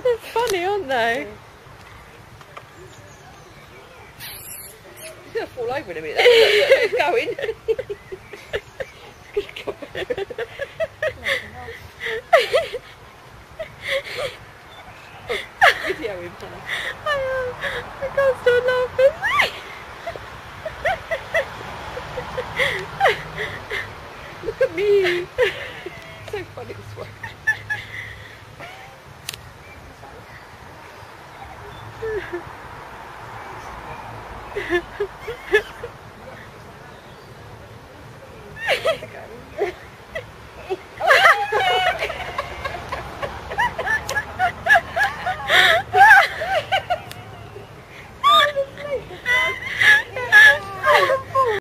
They're funny, aren't they? He's going to fall over in a minute. He's going. Video him, Hannah. I can't stop laughing. Look at me. So funny this one.